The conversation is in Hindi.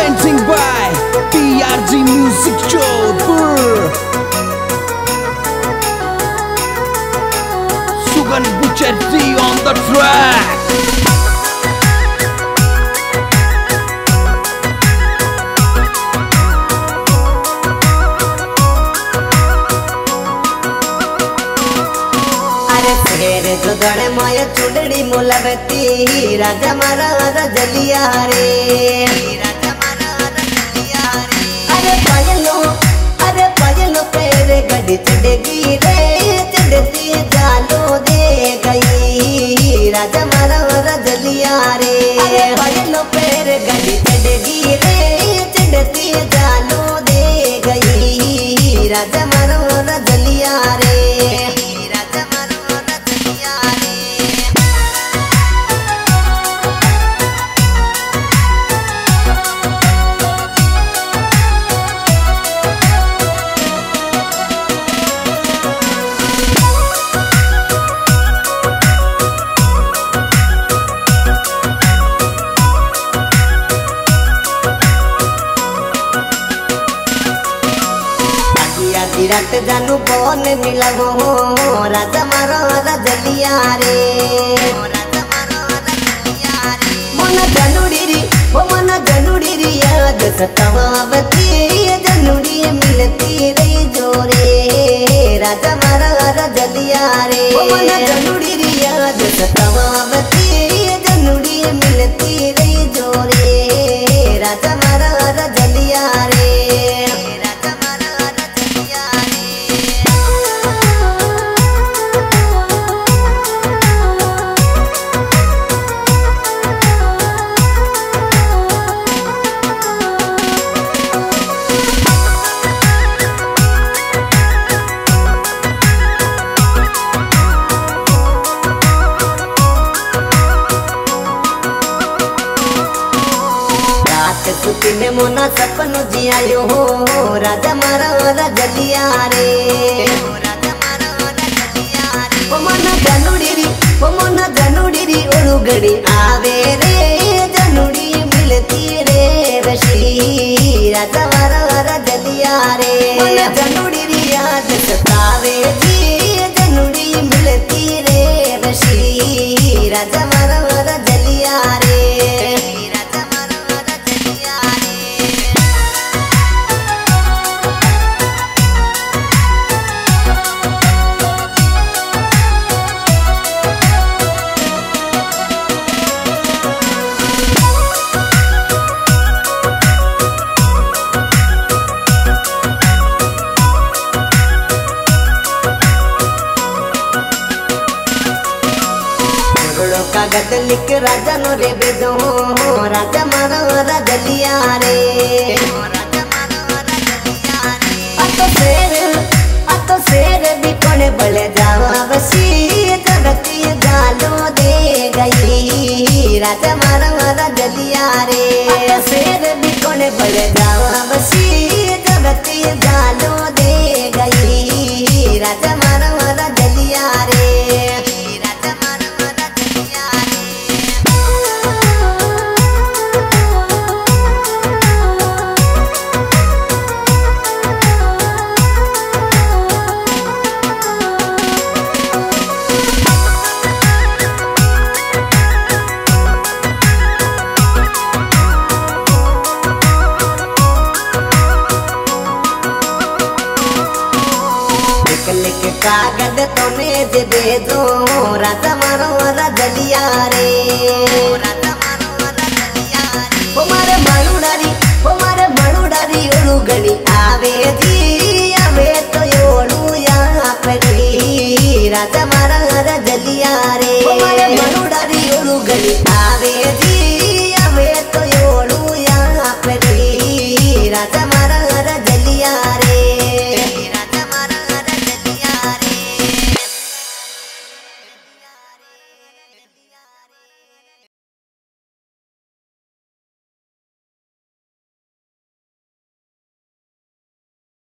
presenting by PRG Music Jodhpur. Sugan Buchetty on the track. जो दड़े माया चुड़ड़ी मुलबती राजा मारा रजलिया रे अरे पायलो पेरे गड़ी चढ़ेगी रे चढ़ती जालो दे गई राजा मारा रजलिया रे पायलो पेरे गड़ी चढ़ेगी रे चढ़ती जालो दे गई राजा मारा रजलिया रे। रात जानू कौन मिला हो राजा मारो रजलिया रे मन जनुड़ी री याद सतावती जनुड़ी मिलती रे जोरे राजा मारो रजलिया रे मन जनुड़ी री याद सतावती जनुड़ी मिलती रे जोरे राजा मारो रजलिया रे। सुती में मोना सपनो जियायो हो राजा मारा रजलिया रे ओ मना जनुड़ी री ओड़ू गड़ी आवे रे जनुड़ी मिलती रे रशी राजा मारा रजलिया रे जनुड़ी री याद सतावे जी जनुड़ी मिलती रे रशी राजा मारा रजलिया रे। कागज लिख राजा नो रे बेदो राजा मारो रजलिया रे अतो शेर भी कोने बले जावा बसी जगती जालो दे गई राजा मारो रजलिया रे शेर भी कोने बले जावा बसी जगती जालो दे गई राजा मारो रजलिया रे। कागज तो मेज दे दो राजा मारो रजलिया रे ओ मारे मालूडारी